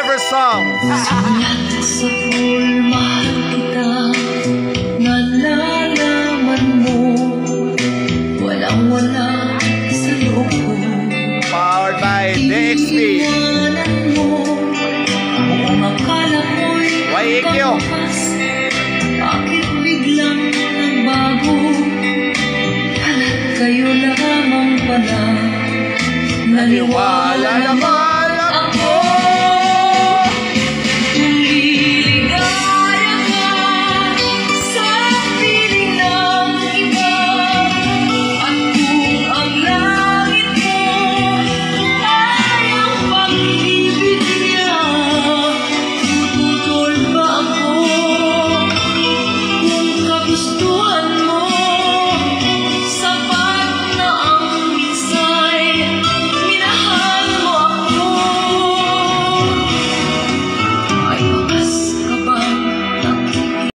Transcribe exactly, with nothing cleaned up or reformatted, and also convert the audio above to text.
favorite song. Sa pool, mahal kita. Nalalaman mo, walang-wala sa loob ko. Powered by D X P. Iniwanan mo, kung akala ko'y Y A Q. pagbukas, bakit biglang nagbago? Kayo lamang pala, Naniwala naman.